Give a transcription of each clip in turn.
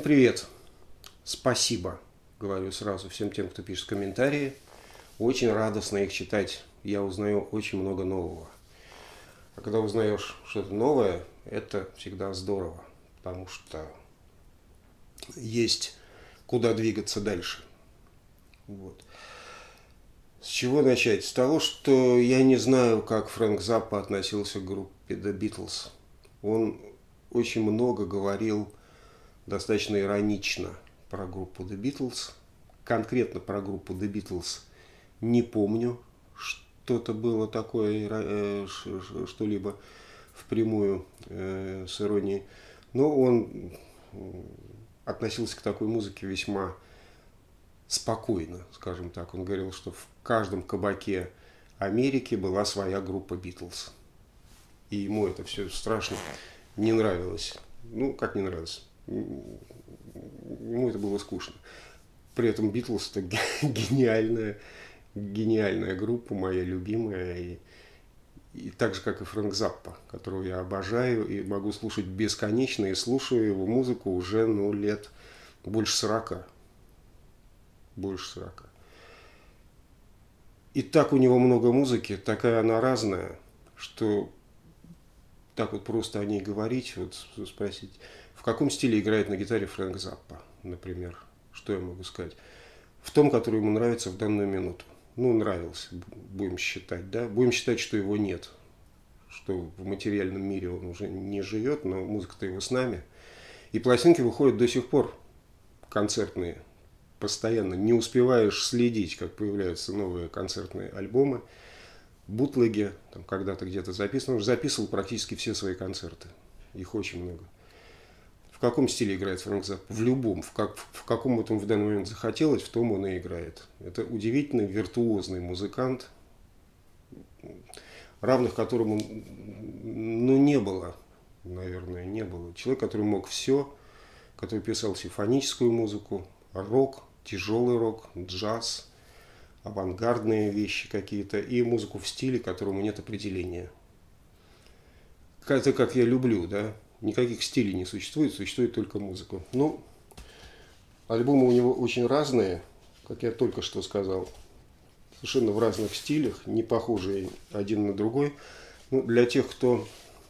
привет! Спасибо, говорю сразу всем тем, кто пишет комментарии. Очень радостно их читать. Я узнаю очень много нового. А когда узнаешь что-то новое, это всегда здорово, потому что есть куда двигаться дальше. Вот. С чего начать? С того, что я не знаю, как Фрэнк Заппа относился к группе The Beatles. Он очень много говорил достаточно иронично про группу The Beatles. Конкретно про группу The Beatles не помню, что-то было такое, что-либо впрямую с иронией. Но он относился к такой музыке весьма спокойно, скажем так. Он говорил, что в каждом кабаке Америки была своя группа Beatles. И ему это все страшно не нравилось. Ну, как не нравилось? Ему это было скучно. При этом Beatles это гениальная группа, моя любимая. И так же, как и Фрэнк Заппа, которого я обожаю и могу слушать бесконечно. И слушаю его музыку уже лет больше 40. Больше 40. И так у него много музыки, такая она разная, что так вот просто о ней говорить, вот спросить, в каком стиле играет на гитаре Фрэнк Заппа, например, что я могу сказать? В том, который ему нравится в данную минуту. Ну, нравился, будем считать, да? Будем считать, что его нет, что в материальном мире он уже не живет, но музыка-то его с нами. И пластинки выходят до сих пор, концертные, постоянно. Не успеваешь следить, как появляются новые концертные альбомы. Бутлеги, там когда-то где-то записано. Он уже записывал практически все свои концерты. Их очень много. В каком стиле играет Фрэнк Заппа? В любом. В каком ему в данный момент захотелось, в том он и играет. Это удивительный, виртуозный музыкант, равных которому не было, наверное, не было. Человек, который мог все, который писал симфоническую музыку, рок, тяжелый рок, джаз, авангардные вещи какие-то и музыку в стиле, которому нет определения. Это как я люблю, да? Никаких стилей не существует, существует только музыка. Ну, альбомы у него очень разные, как я только что сказал, совершенно в разных стилях, не похожие один на другой. Ну, для тех, кто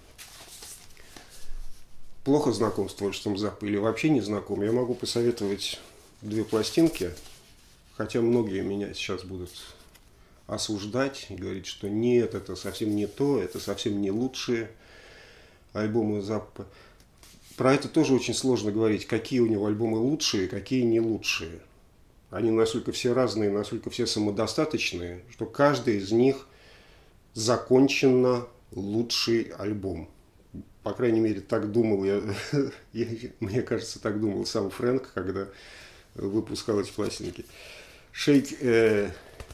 плохо знаком с творчеством Заппы или вообще не знаком, я могу посоветовать две пластинки, хотя многие меня сейчас будут осуждать и говорить, что нет, это совсем не то, это совсем не лучшие альбомы Заппы. Про это тоже очень сложно говорить, какие у него альбомы лучшие, какие не лучшие. Они настолько все разные, настолько все самодостаточные, что каждый из них законченно лучший альбом. По крайней мере, так думал мне кажется, так думал сам Фрэнк, когда выпускал эти пластинки. Shake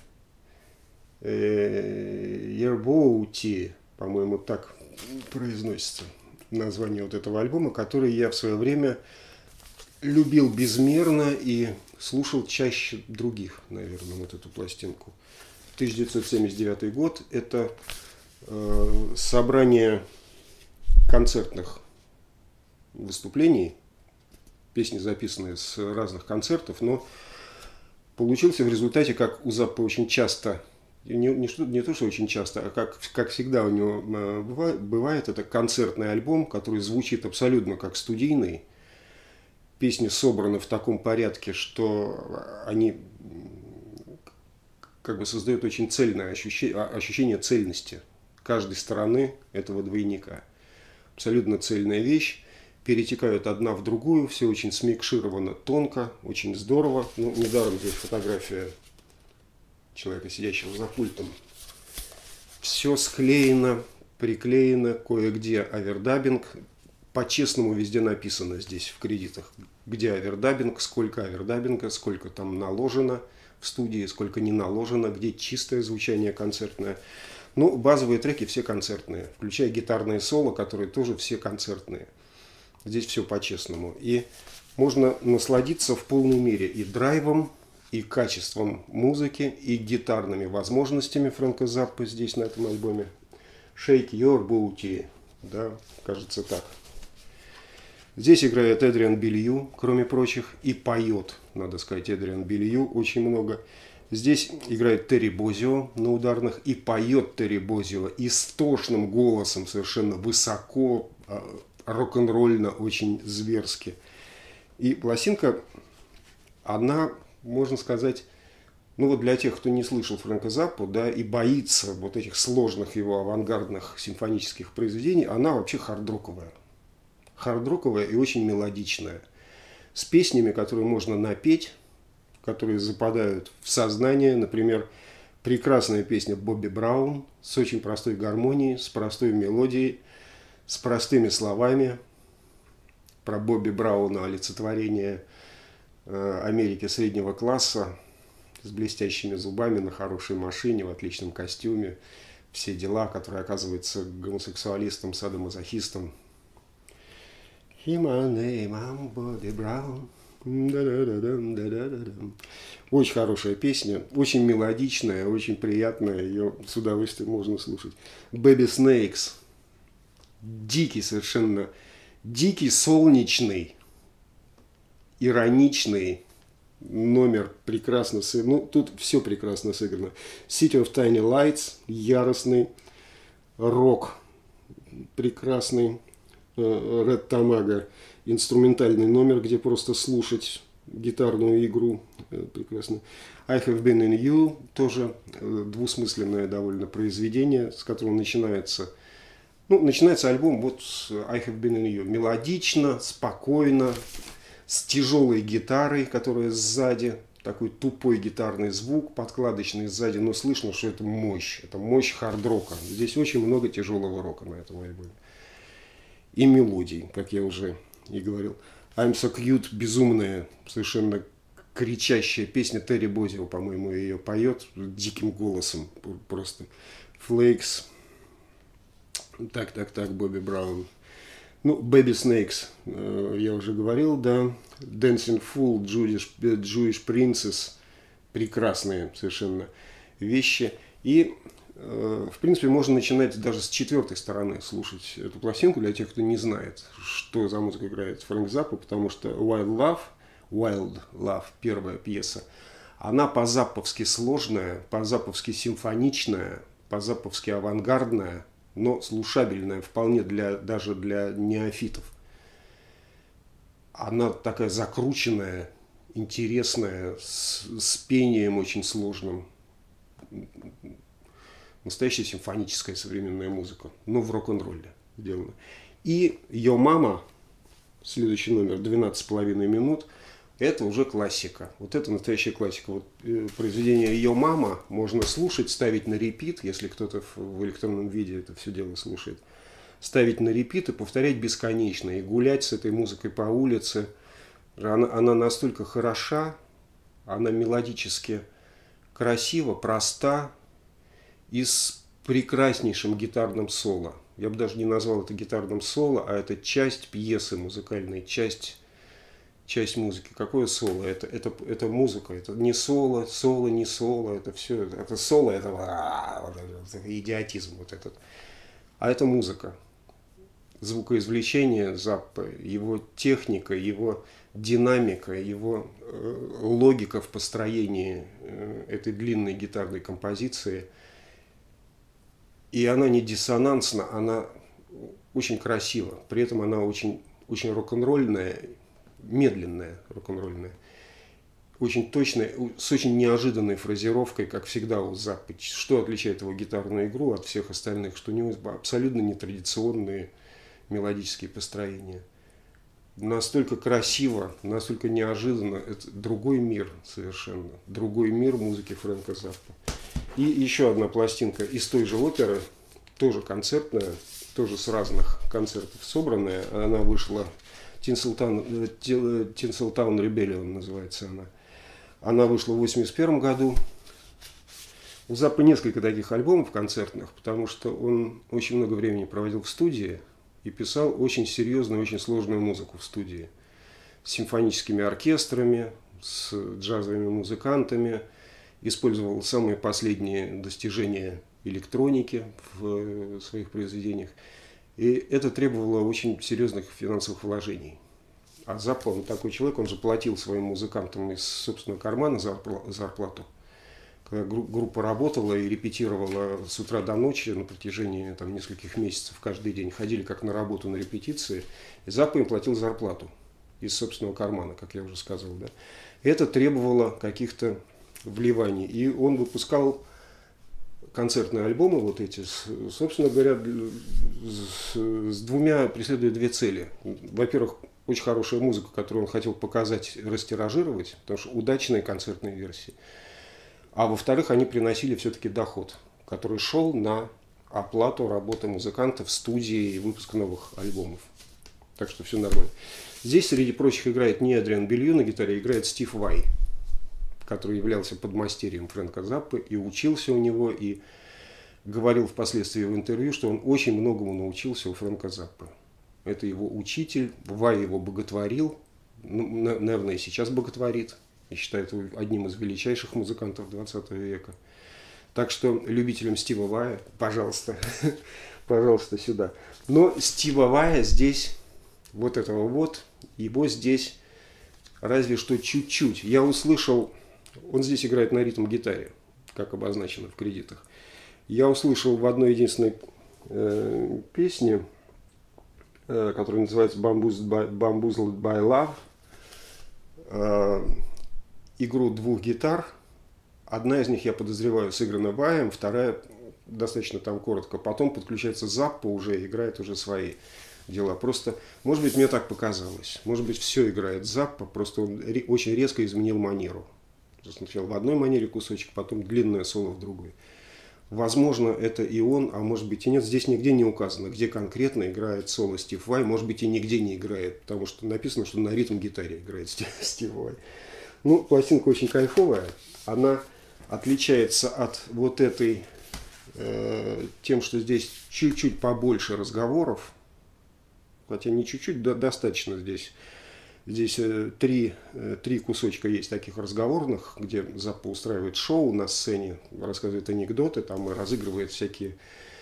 Your Booty, по-моему, так произносится название вот этого альбома, который я в свое время любил безмерно и слушал чаще других, наверное, вот эту пластинку. 1979 год. Это собрание концертных выступлений, песни, записанные с разных концертов, но получился в результате, как у Заппы очень часто, не то, что очень часто, а как всегда у него бывает, это концертный альбом, который звучит абсолютно как студийный. Песни собраны в таком порядке, что они как бы создают очень цельное ощущение цельности каждой стороны этого двойника. Абсолютно цельная вещь. Перетекают одна в другую, все очень смикшировано тонко, очень здорово. Ну, недаром здесь фотография человека, сидящего за пультом. Все склеено, приклеено, кое-где овердаббинг. По-честному везде написано здесь в кредитах, где овердаббинг, сколько овердаббинга, сколько там наложено в студии, сколько не наложено, где чистое звучание концертное. Ну, базовые треки все концертные, включая гитарные соло, которые тоже все концертные. Здесь все по-честному. И можно насладиться в полной мере и драйвом, и качеством музыки, и гитарными возможностями Фрэнка Заппы здесь на этом альбоме. Shake Your Booty, да, кажется так. Здесь играет Эдриан Белью, кроме прочих, и поет, надо сказать, Эдриан Белью очень много. Здесь играет Терри Бозио на ударных, и поет Терри Бозио истошным голосом, совершенно высоко, рок-н-ролльно, очень зверски. И пластинка, она, можно сказать, ну вот для тех, кто не слышал Фрэнка Заппу, да, и боится вот этих сложных его авангардных симфонических произведений, она вообще хард-роковая. Хард-роковая и очень мелодичная. С песнями, которые можно напеть, которые западают в сознание. Например, прекрасная песня Бобби Браун с очень простой гармонией, с простой мелодией, с простыми словами. Про Бобби Брауна, олицетворение Америки среднего класса, с блестящими зубами, на хорошей машине, в отличном костюме. Все дела, которые оказываются гомосексуалистом, садомазохистом. Очень хорошая песня, очень мелодичная, очень приятная, ее с удовольствием можно слушать. Baby Snakes. Дикий совершенно, дикий, солнечный, ироничный номер, прекрасно сыгран. Ну, тут все прекрасно сыграно. City of Tiny Lights, яростный рок, прекрасный. Red Tamago, инструментальный номер, где просто слушать гитарную игру, прекрасно. I Have Been In You, тоже двусмысленное довольно произведение, с которого начинается альбом вот с I Have Been In You. Мелодично, спокойно, с тяжелой гитарой, которая сзади, такой тупой гитарный звук, подкладочный сзади, но слышно, что это мощь хард-рока. Здесь очень много тяжелого рока на этом альбоме. И мелодий, как я уже и говорил. I'm So Cute, безумная, совершенно кричащая песня. Терри Бозио, по-моему, ее поет диким голосом просто. Flakes. Так, Бобби Браун. Ну, Baby Snakes, я уже говорил, да. Dancing Fool, Jewish Princess. Прекрасные совершенно вещи. И в принципе, можно начинать даже с четвертой стороны слушать эту пластинку, для тех, кто не знает, что за музыка играет Фрэнк Заппа, потому что Wild Love, первая пьеса, она по-запповски сложная, по-запповски симфоничная, по-запповски авангардная, но слушабельная вполне даже для неофитов. Она такая закрученная, интересная, с пением очень сложным. Настоящая симфоническая современная музыка, но в рок-н-ролле сделана. И «Йо Мама», следующий номер, 12,5 минут, это уже классика. Вот это настоящая классика. Вот произведение «Йо Мама» можно слушать, ставить на репит, если кто-то в электронном виде это все дело слушает. Ставить на репит и повторять бесконечно. И гулять с этой музыкой по улице. Она настолько хороша, она мелодически красива, проста, и с прекраснейшим гитарным соло. Я бы даже не назвал это гитарным соло, а это часть пьесы музыкальной, часть музыки. Какое соло? Это музыка, это не соло, не соло, это все, это соло, это идиотизм вот этот. А это музыка. Звукоизвлечение Заппы, его техника, его динамика, его логика в построении этой длинной гитарной композиции. И она не диссонансна, она очень красива. При этом она очень, очень рок-н-ролльная, медленная рок-н-ролльная. Очень точная, с очень неожиданной фразировкой, как всегда у Заппы. Что отличает его гитарную игру от всех остальных? Что у него абсолютно нетрадиционные мелодические построения. Настолько красиво, настолько неожиданно. Это другой мир совершенно. Другой мир музыки Фрэнка Заппы. И еще одна пластинка из той же оперы, тоже концертная, тоже с разных концертов собранная. Она вышла, Tinseltown Rebellion называется она. Она вышла в 1981 году. У Заппы несколько таких альбомов концертных, потому что он очень много времени проводил в студии и писал очень серьезную, очень сложную музыку в студии. С симфоническими оркестрами, с джазовыми музыкантами. Использовал самые последние достижения электроники в своих произведениях. И это требовало очень серьезных финансовых вложений. А Заппа, он такой человек, он же платил своим музыкантам из собственного кармана зарплату. Когда группа работала и репетировала с утра до ночи на протяжении там, нескольких месяцев каждый день, ходили как на работу, на репетиции, и Заппа им платил зарплату из собственного кармана, как я уже сказал. Да. Это требовало каких-то вливаний. И он выпускал концертные альбомы вот эти, собственно говоря, преследуя две цели. Во-первых, очень хорошая музыка, которую он хотел показать, растиражировать, потому что удачные концертные версии. А во-вторых, они приносили все-таки доход, который шел на оплату работы музыкантов в студии и выпуск новых альбомов. Так что все нормально. Здесь, среди прочих, играет не Адриан Белью на гитаре, играет Стив Vai, который являлся подмастерьем Фрэнка Заппы и учился у него, и говорил впоследствии в интервью, что он очень многому научился у Фрэнка Заппы. Это его учитель, Vai его боготворил, наверное, и сейчас боготворит, и считает его одним из величайших музыкантов 20 века. Так что любителям Стива Вая, пожалуйста, пожалуйста, сюда. Но Стива Вая здесь, вот этого вот, его здесь разве что чуть-чуть. Я услышал, он здесь играет на ритм-гитаре, как обозначено в кредитах. Я услышал в одной единственной песне, которая называется «Bamboozled by Love», игру двух гитар. Одна из них, я подозреваю, сыграна Ваем, вторая достаточно там коротко. Потом подключается Заппа уже, играет уже свои дела. Просто, может быть, мне так показалось. Может быть, все играет Заппа, просто он очень резко изменил манеру. Сначала в одной манере кусочек, потом длинное соло в другой. Возможно, это и он, а может быть и нет. Здесь нигде не указано, где конкретно играет соло Стив Vai. Может быть, и нигде не играет, потому что написано, что на ритм-гитаре играет Стив Vai. Ну, пластинка очень кайфовая. Она отличается от вот этой тем, что здесь чуть-чуть побольше разговоров. Хотя не чуть-чуть, достаточно здесь. Здесь три кусочка есть таких разговорных, где Заппа устраивает шоу на сцене, рассказывает анекдоты, там и разыгрывает всякие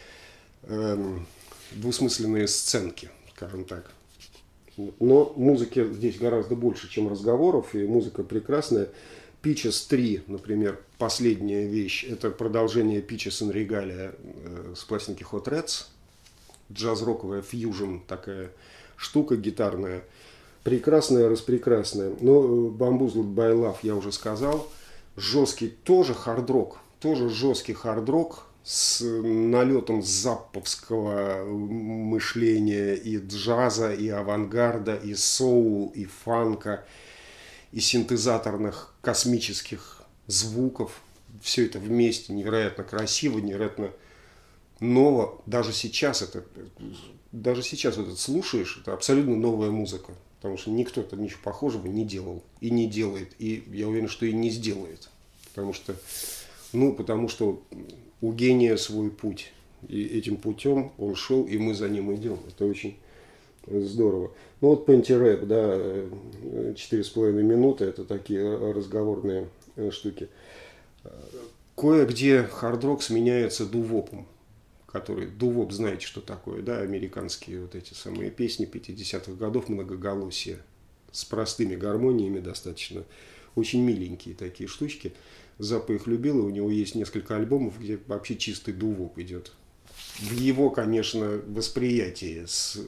двусмысленные сценки, скажем так. Но музыки здесь гораздо больше, чем разговоров, и музыка прекрасная. Peaches 3, например, последняя вещь, это продолжение Peaches and Regalia с пластинки Hot Rats. Джаз-роковая фьюжн такая штука гитарная. Прекрасная, распрекрасная. Но Bamboozled by Love я уже сказал. Жесткий тоже хард-рок. Тоже жесткий хард-рок с налетом запповского мышления и джаза, и авангарда, и соул, и фанка, и синтезаторных космических звуков. Все это вместе невероятно красиво, невероятно ново. Даже сейчас вот это слушаешь, это абсолютно новая музыка. Потому что никто там ничего похожего не делал и не делает. И я уверен, что и не сделает. Потому что у гения свой путь. И этим путем он шел, и мы за ним идем. Это очень здорово. Ну вот Пенти-рэп, да, 4,5 минуты, это такие разговорные штуки. Кое-где хард-рок сменяется дувопом. Дувоп, знаете, что такое, да, американские вот эти самые песни 50-х годов, многоголосие, с простыми гармониями достаточно, очень миленькие такие штучки. Заппа их любил, и у него есть несколько альбомов, где вообще чистый дувоп идет. В его, конечно, восприятии с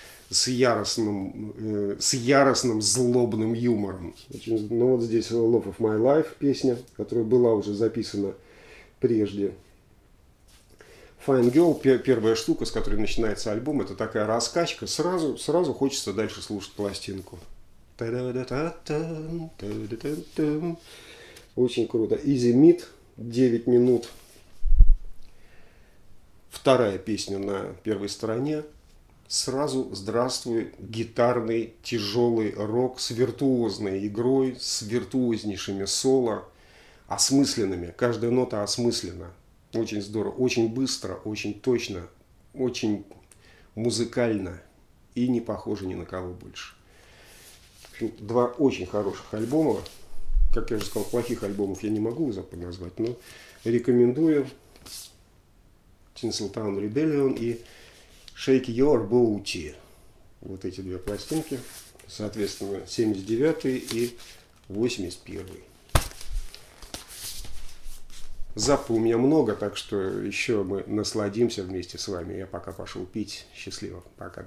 яростным злобным юмором. Ну вот здесь Love of My Life песня, которая была уже записана прежде. Fine Girl, первая штука, с которой начинается альбом, это такая раскачка, сразу хочется дальше слушать пластинку. Очень круто. Easy Meat, 9 минут. Вторая песня на первой стороне. Сразу здравствуй, гитарный тяжелый рок с виртуозной игрой, с виртуознейшими соло, осмысленными. Каждая нота осмыслена. Очень здорово, очень быстро, очень точно, очень музыкально и не похоже ни на кого больше. Два очень хороших альбома. Как я уже сказал, плохих альбомов я не могу назвать, но рекомендую. Tinseltown Rebellion и Shake Your Booty. Вот эти две пластинки. соответственно, 79-й и 81-й. Запаха у меня много, так что еще мы насладимся вместе с вами. Я пока пошел пить. Счастливо. Пока.